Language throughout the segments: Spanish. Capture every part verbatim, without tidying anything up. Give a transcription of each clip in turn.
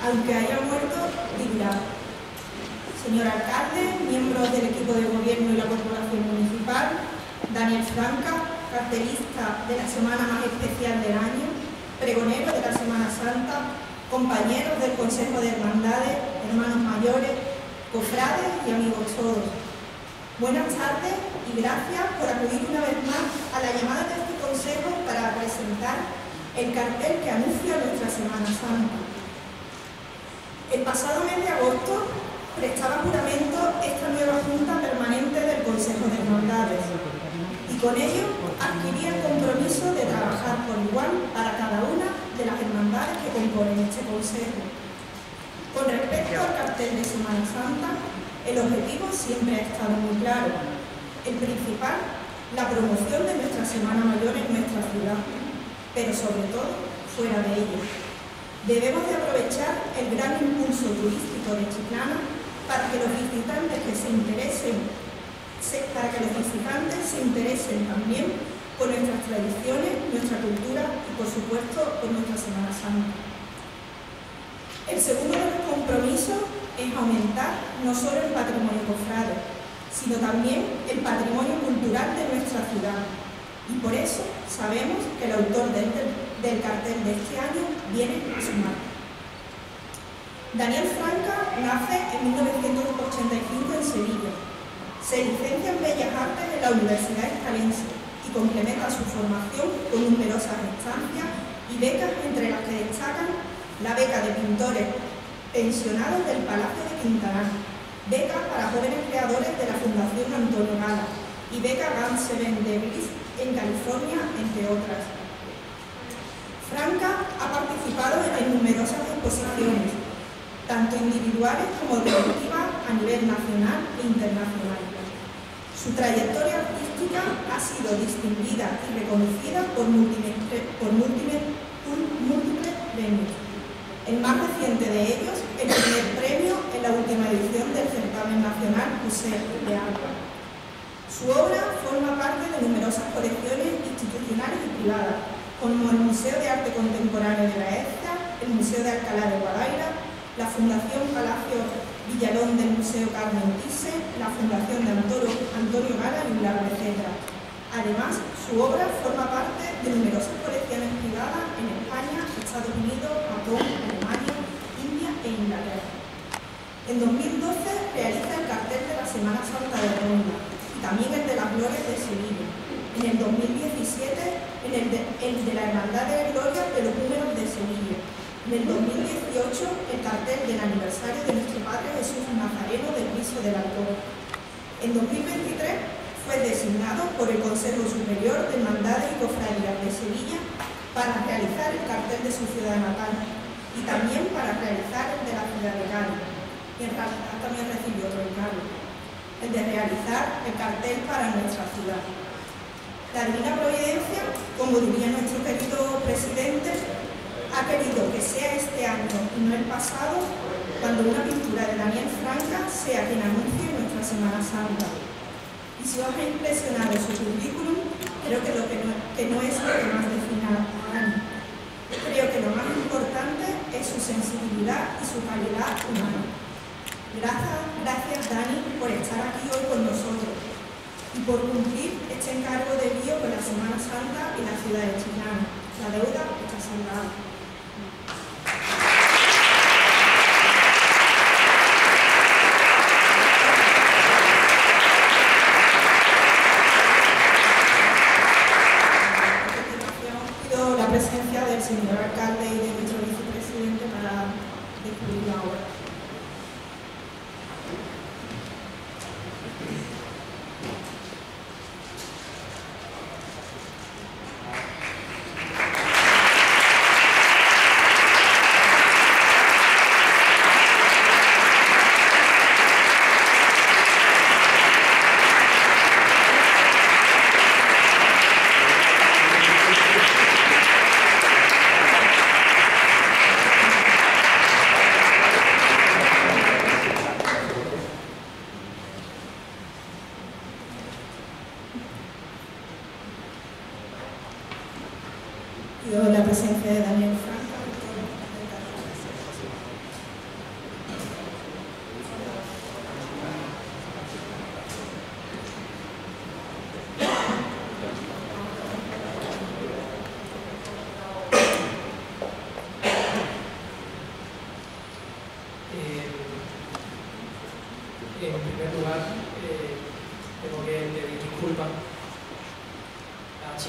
aunque haya muerto, vivirá. Señor alcalde, miembros del equipo de gobierno y la corporación municipal, Daniel Franca, cartelista de la semana más especial del año, pregonero de la Semana Santa, compañeros del Consejo de Hermandades, hermanos mayores, cofrades y amigos todos. Buenas tardes y gracias por acudir una vez más a la llamada de este Consejo para presentar el cartel que anuncia nuestra Semana Santa. El pasado mes de agosto prestaba juramento esta nueva Junta Permanente del Consejo de Hermandades y con ello adquiría el compromiso de trabajar por igual para cada una de las hermandades que componen este Consejo. Con respecto al cartel de Semana Santa, el objetivo siempre ha estado muy claro. El principal, la promoción de nuestra Semana Mayor en nuestra ciudad, pero sobre todo fuera de ella. Debemos de aprovechar el gran impulso turístico de Chiclana para que los visitantes que se interesen, se, para que los visitantes se interesen también por nuestras tradiciones, nuestra cultura y por supuesto por nuestra Semana Santa. El segundo de los compromisos es aumentar no solo el patrimonio cofrade, sino también el patrimonio cultural de nuestra ciudad. Y por eso sabemos que el autor del, del cartel de este año viene a sumar. Daniel Franca nace en mil novecientos ochenta y cinco en Sevilla. Se licencia en Bellas Artes en la Universidad Hispalense y complementa su formación con numerosas estancias y becas, entre las que destacan la beca de pintores pensionados del Palacio de Quintanar, beca para jóvenes creadores de la Fundación Antonio Gala y beca Ganseven de Bliss en California, entre otras. Franca ha participado en numerosas exposiciones, tanto individuales como colectivas a nivel nacional e internacional. Su trayectoria artística ha sido distinguida y reconocida por múltiples, por múltiples, múltiples premios. El más reciente de ellos, el primer premio en la última edición del certamen nacional Museo de Arte. Su obra forma parte de numerosas colecciones institucionales y privadas, como el Museo de Arte Contemporáneo de la E Z A, el Museo de Alcalá de Guadaira, la Fundación Palacio Villalón del Museo Carmen Thyssen, la Fundación de Antonio, Antonio Gala y Blanco, etcétera. Además, su obra forma parte de numerosas colecciones privadas en España, Estados Unidos, Japón, Alemania, India e Inglaterra. En dos mil doce realiza el cartel de la Semana Santa de Ronda y también el de las Glorias de Sevilla. En el dos mil diecisiete, en el de, el de la Hermandad de Gloria de los Números de Sevilla. En el dos mil dieciocho, el cartel del aniversario de nuestro Padre Jesús Nazareno del Cristo del Alcor. En dos mil veintitrés fue designado por el Consejo Superior de Hermandades y Cofradías de Sevilla para realizar el cartel de su ciudad natal y también para realizar el de la ciudad de Cádiz. Y en realidad también recibió otro encargo, el de realizar el cartel para nuestra ciudad. La Divina Providencia, como diría nuestro querido presidente, ha querido que sea este año y no el pasado cuando una pintura de Daniel Franca sea quien anuncie nuestra Semana Santa. Y si os ha impresionado su currículum, creo que, lo que, no, que no es lo que más define a Dani. Creo que lo más importante es su sensibilidad y su calidad humana. Gracias, gracias Dani por estar aquí hoy con nosotros y por cumplir este encargo de envío con la Semana Santa y la ciudad de Chiclana. La deuda está saldada. Presencia del señor alcalde y de nuestro vicepresidente para descubrir la obra. La presencia de Daniel Franca.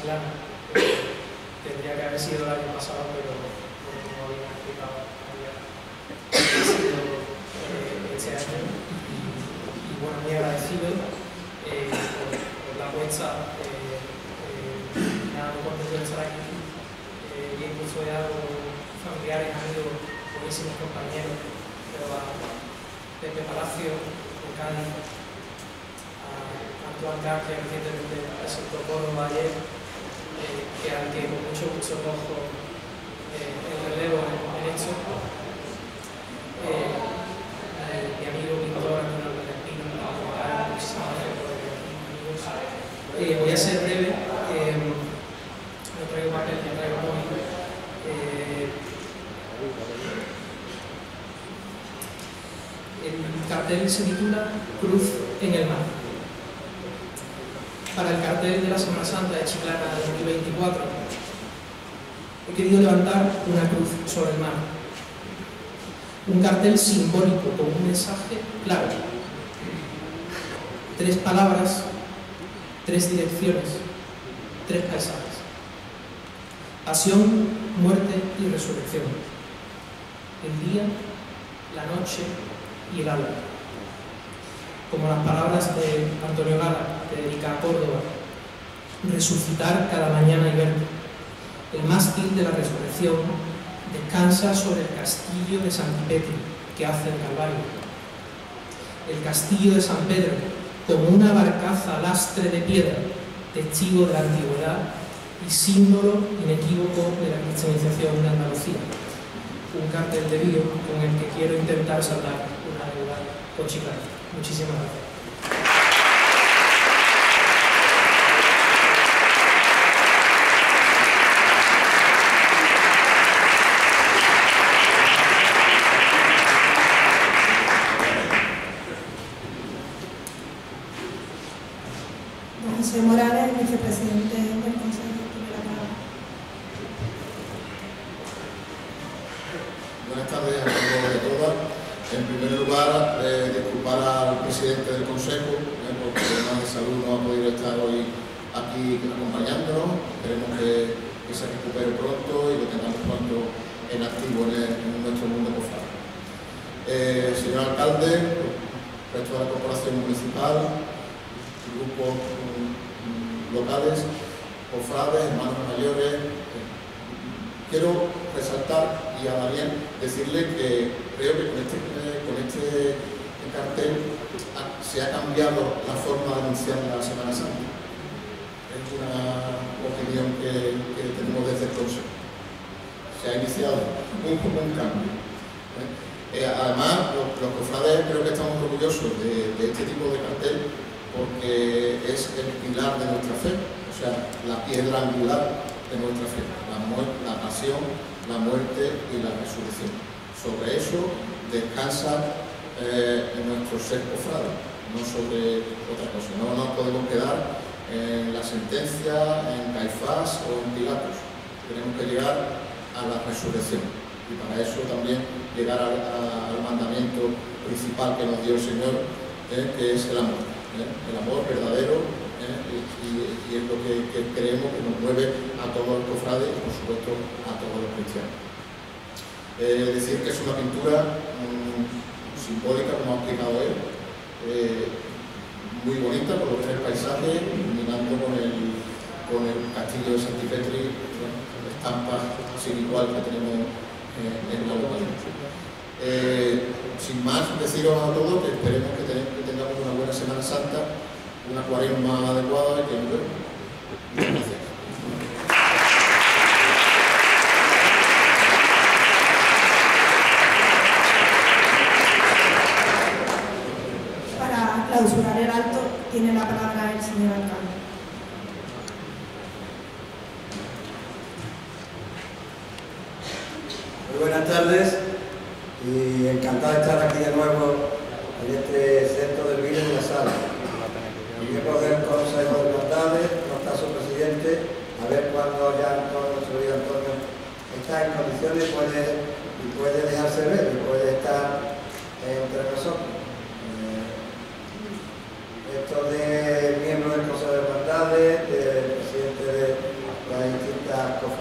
Chiclana. Eh, tendría que haber sido el año pasado, pero como bien ha explicado, había sido eh, este año. Y, y bueno, muy agradecido eh, por, por la apuesta. Eh, eh, nada, muy contento de estar aquí. Eh, bien custodiado, familiares, amigos, buenísimos compañeros, pero a Pepe Palacio, de Cádiz, a Antoine Caz, que recientemente presentó Córdoba ayer, eh, que al que con mucho gusto cojo eh, el relevo en, en esto. Eh, eh, mi amigo pintor Antonio Pino, muchísimas gracias por venir aquí, amigos. Eh, voy a ser breve, eh, no traigo papel, no traigo móvil. Eh, el cartel se titula Cruz en el mar. Para el cartel de la Semana Santa de Chiclana dos mil veinticuatro he querido levantar una cruz sobre el mar. Un cartel simbólico con un mensaje claro. Tres palabras, tres direcciones, tres paisajes. Pasión, muerte y resurrección. El día, la noche y el alba. Como las palabras de Antonio Gala, que dedica a Córdoba: resucitar cada mañana y verte. El mástil de la resurrección descansa sobre el castillo de Santipetri, que hace el Calvario. El castillo de San Pedro, como una barcaza lastre de piedra, testigo de la antigüedad y símbolo inequívoco de la cristianización de Andalucía. Un cartel de vídeo con el que quiero intentar saldar una deuda con Chiclana. Muchísimas gracias. José Morales, vicepresidente del Consejo, tiene la palabra. Buenas tardes a todos y a todas. En primer lugar, eh, disculpar al presidente del Consejo, eh, porque por problemas de salud no ha podido estar hoy aquí acompañándonos. Esperemos que, que se recupere pronto y lo tengamos pronto en activo en, el, en nuestro mundo cofrade. Eh, señor alcalde, resto de la corporación municipal, grupos mm, locales, cofrades, hermanos mayores, eh, quiero resaltar y a Daniel decirle que creo que con este, eh, con este cartel ha, se ha cambiado la forma de anunciar la Semana Santa. Es una opinión que, que tenemos desde el Consejo. Se ha iniciado un, un cambio. ¿eh? Eh, además, los, los cofrades creo que estamos orgullosos de, de este tipo de cartel porque es el pilar de nuestra fe, o sea, la piedra angular de nuestra fe, la, la pasión, la muerte y la resurrección. Sobre eso descansa eh, en nuestro ser cofrade, no sobre otra cosa. No nos podemos quedar en la sentencia, en Caifás o en Pilatos. Tenemos que llegar a la resurrección y para eso también llegar al, al mandamiento principal que nos dio el Señor, eh, que es el amor, eh, el amor verdadero. ¿Eh? Y, y, y es lo que, que creemos que nos mueve a todos los cofrades y por supuesto a todos los cristianos. Eh, decir que es una pintura mmm, simbólica, como ha explicado él, eh, muy bonita con los tres paisajes, mirando con el, con el castillo de Santipetri, bueno, estampas sin igual que tenemos eh, en la localidad. Eh, sin más, deciros a todos que esperemos que, ten, que tengamos una buena Semana Santa, una cuaresma adecuada y que nos vemos. Muchas gracias. Para clausurar el acto tiene la palabra el señor alcalde. Muy buenas tardes y encantado de estar aquí de nuevo en este centro del vino de la sala. Miembros del Consejo de Hermandades, no está su presidente, a ver cuándo ya Antonio, nuestro querido Antonio, está en condiciones puede, y puede dejarse ver y puede estar eh, entre nosotros. Eh, esto de miembros del Consejo de Hermandades, del presidente de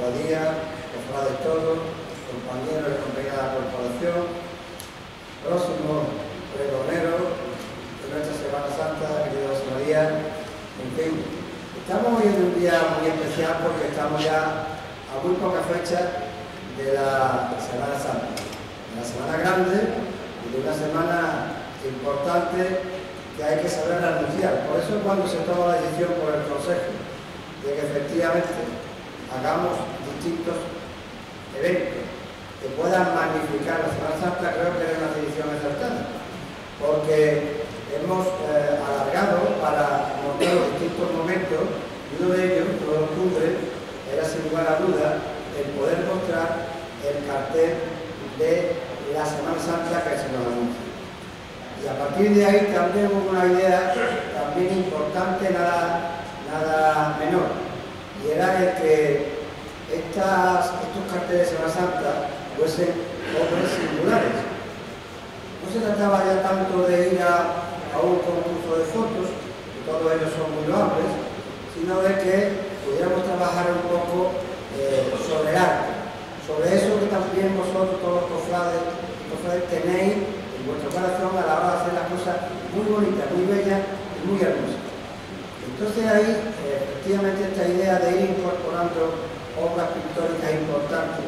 cofradías, cofrades todos, compañeros y compañeras de la corporación, próximos pregoneros de nuestra Semana Santa, querido José María, en fin. Estamos hoy en un día muy especial porque estamos ya a muy pocas fechas de la Semana Santa, de la Semana Grande y de una semana importante que hay que saber anunciar. Por eso cuando se toma la decisión por el Consejo de que efectivamente hagamos distintos eventos que puedan magnificar la Semana Santa, creo que es una decisión acertada, porque hemos eh, alargado para mostrar los distintos momentos, y uno de ellos, todo octubre, era sin lugar a duda el poder mostrar el cartel de la Semana Santa que se nos anuncia. Y a partir de ahí también hubo una idea también importante, nada, nada menor, y era el que estas, estos carteles de Semana Santa fuesen obras singulares. No se trataba ya tanto de ir a, a un concurso de fotos, que todos ellos son muy loables, sino de que pudiéramos trabajar un poco eh, sobre arte, sobre eso que también vosotros, todos los cofrades y cofrades, tenéis en vuestro corazón a la hora de hacer las cosas muy bonitas, muy bellas y muy hermosas. Entonces ahí, eh, efectivamente, esta idea de ir incorporando obras pictóricas importantes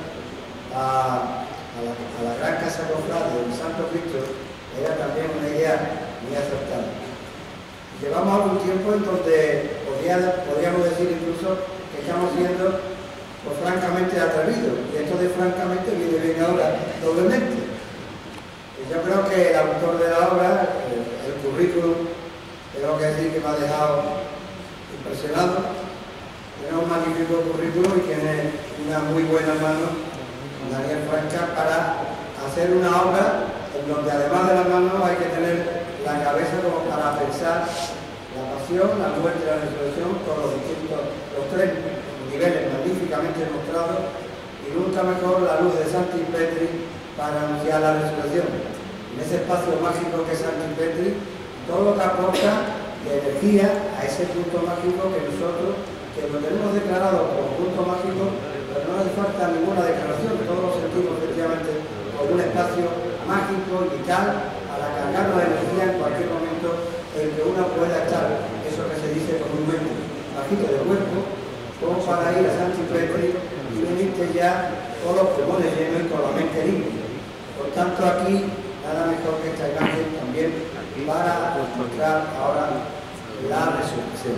a, a, la, a la gran casa cofrade del Santo Cristo era también una idea muy acertada. Llevamos algún tiempo en donde podría, podríamos decir incluso que estamos siendo pues, francamente atrevidos, y esto de francamente viene bien ahora doblemente. Y yo creo que el autor de la obra, el, el currículum, tengo que decir que me ha dejado impresionado. Tiene un magnífico currículum y tiene una muy buena mano, Daniel Franca, para hacer una obra en donde además de las manos hay que tener la cabeza como para pensar la pasión, la muerte y la resurrección con los distintos, los tres niveles magníficamente mostrados, y nunca mejor la luz de Santi Petri para anunciar la resurrección. En ese espacio mágico que es Santi Petri, todo lo que aporta de energía a ese punto mágico que nosotros, que lo tenemos declarado como punto mágico, pero no hace falta ninguna declaración, todos lo sentimos efectivamente como un espacio mágico y vital para cargarnos de energía en cualquier momento en que uno pueda estar, eso que se dice comúnmente, bajito del cuerpo, como para ir a Santi Petri y venirte ya con los pulmones llenos y con la mente limpia. Por tanto, aquí nada mejor que esta imagen también para mostrar ahora la resurrección.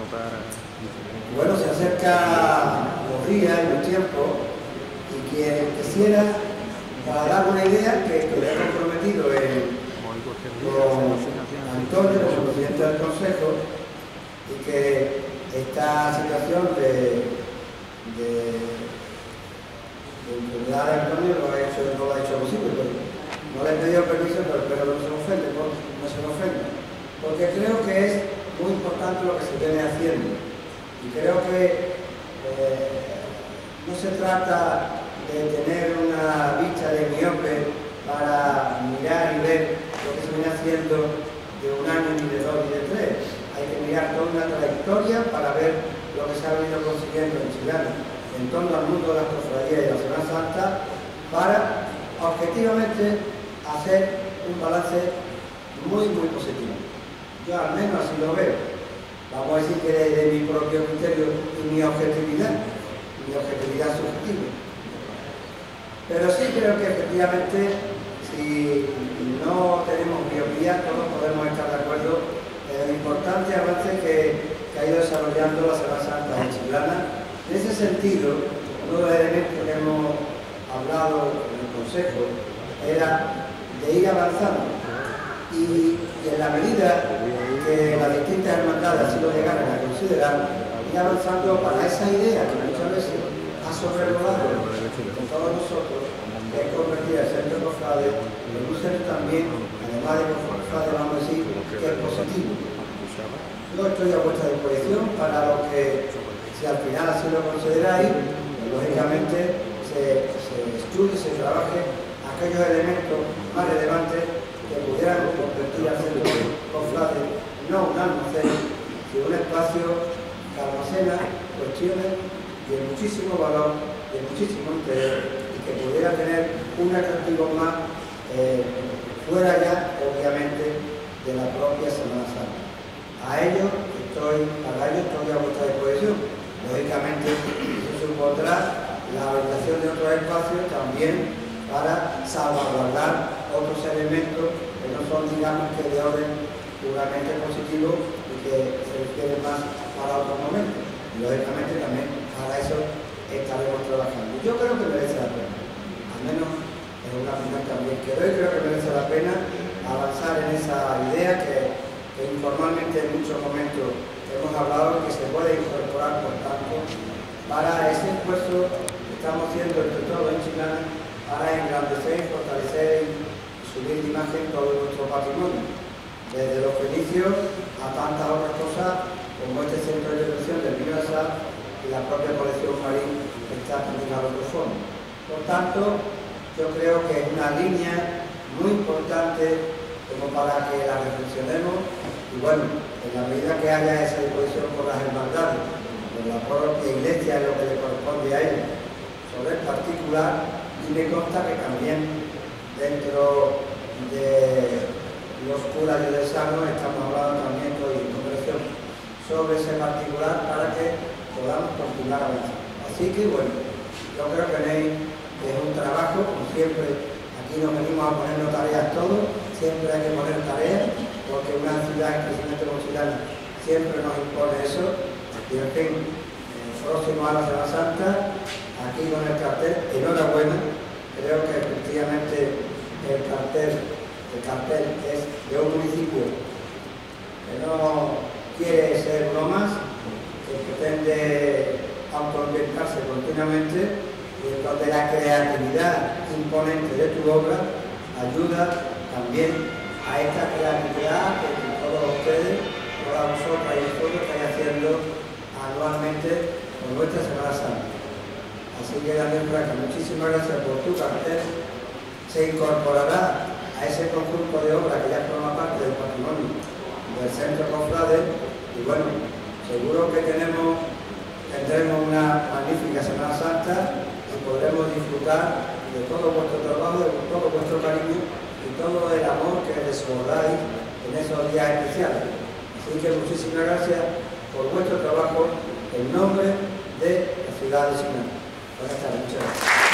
Bueno, se acerca los días y los tiempos, y quien quisiera, para dar una idea, que, que le he comprometido en, con Antonio, como presidente del Consejo, y que esta situación de, de, de enfermedad de Antonio lo ha hecho, no lo ha hecho posible, pero no le he pedido permiso, pero espero que no se me ofende, no se me ofenda, porque creo que es muy importante lo que se viene haciendo. Y creo que eh, no se trata de tener una vista de miope para mirar y ver lo que se viene haciendo de un año, ni de dos, ni de tres. Hay que mirar toda una trayectoria para ver lo que se ha venido consiguiendo en Chiclana en torno al mundo de las cofradías y de la Semana Santa, para objetivamente hacer un balance muy, muy positivo. Yo al menos así lo veo. Vamos a decir que desde mi propio criterio y mi objetividad, mi objetividad subjetiva. Pero sí creo que efectivamente, si no tenemos miopía, todos podemos estar de acuerdo en el importante avance que, que ha ido desarrollando la Semana Santa de Chiclana. En ese sentido, uno de los elementos que hemos hablado en el Consejo era de ir avanzando. Y, y en la medida que las distintas hermandades así lo llegaran a considerar, ir avanzando para esa idea que muchas veces ha sobrevolado con todos nosotros, que es convertir el centro cofrade en un centro también, además de cofrade, vamos a decir, que es positivo. Yo estoy a vuestra disposición para lo que, si al final así lo consideráis, pues, lógicamente se, se estudie, se trabaje aquellos elementos más relevantes que pudieran convertir al centro cofrade no un almacén, sino un espacio que almacena cuestiones de muchísimo valor, de muchísimo interés y que pudiera tener un atractivo más eh, fuera ya, obviamente, de la propia Semana Santa. A ello estoy, para ello estoy a vuestra disposición. Lógicamente, eso supondrá la habilitación de otros espacios también para salvaguardar otros elementos que no son, digamos, que de orden puramente positivo y que se refieren más para otros momentos. Y lógicamente también para eso estaremos trabajando. Yo creo que merece la pena, al menos es una opinión también que doy, creo que merece la pena avanzar en esa idea que, que informalmente en muchos momentos hemos hablado que se puede incorporar, por tanto, para ese esfuerzo que estamos haciendo entre todos en Chiclana para engrandecer, fortalecer y subir de imagen todo nuestro patrimonio, desde los fenicios a tantas otras cosas como este centro de intervención del Vino de Sal y la propia colección marín que está también a otro fondo. Por tanto, yo creo que es una línea muy importante como para que la reflexionemos y bueno, en la medida que haya esa disposición por las hermandades, por la propia iglesia es lo que le corresponde a ella, sobre el particular, y me consta que también dentro de los curas diocesanos estamos hablando también hoy en congregación sobre ese particular para que podamos continuar avanzando. Así que bueno, yo creo que es un trabajo, como siempre, aquí nos venimos a ponernos tareas todos, siempre hay que poner tareas, porque una ciudad en crecimiento como Chiclana siempre nos impone eso, y en fin, el próximo a la Semana Santa, aquí con el cartel, enhorabuena, creo que efectivamente el cartel, el cartel es de un municipio que no quiere ser uno más, que pretende autoambientarse continuamente, y donde la creatividad imponente de tu obra ayuda también a esta creatividad que todos ustedes, todas vosotras y vosotros estáis haciendo anualmente con nuestra Semana Santa. Así que Daniel Braca, muchísimas gracias por tu cartel. Se incorporará a ese conjunto de obras que ya forma parte del patrimonio del Centro Cofrade y bueno, seguro que tenemos, tendremos una magnífica Semana Santa y podremos disfrutar de todo vuestro trabajo, de todo vuestro cariño y todo el amor que desbordáis en esos días especiales. Así que muchísimas gracias por vuestro trabajo en nombre de la ciudad de Chiclana. Buenas tardes, muchas gracias.